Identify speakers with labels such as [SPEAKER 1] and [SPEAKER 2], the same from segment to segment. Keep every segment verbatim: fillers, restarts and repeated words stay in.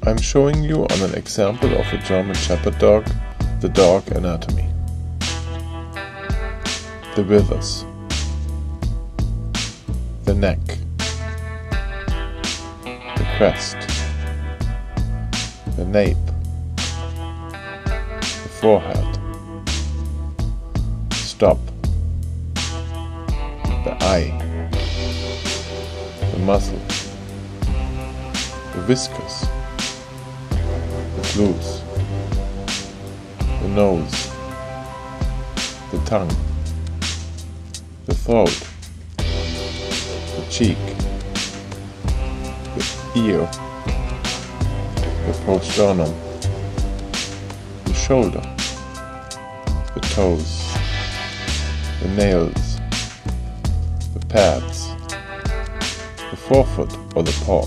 [SPEAKER 1] I'm showing you on an example of a German Shepherd dog the dog anatomy. The withers, the neck, the crest, the nape, the forehead, stop, the eye, the muzzle, the whiskers, the flews, the nose, the tongue, the throat, the cheek, the ear, the prosternum, the shoulder, the toes, the nails, the pads, the forefoot or the paw,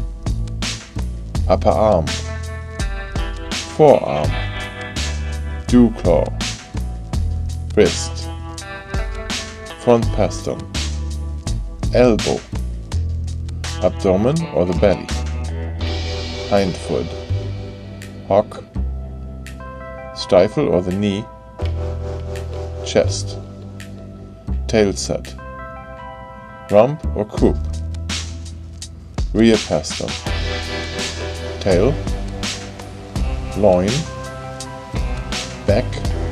[SPEAKER 1] upper arm, forearm, dew claw, wrist, front pastern, elbow, abdomen or the belly, hind foot, hock, stifle or the knee, chest, tail set, rump or croup, rear pastern, tail, loin, back,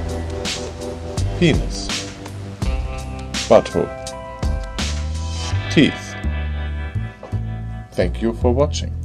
[SPEAKER 1] penis, butthole, teeth. Thank you for watching.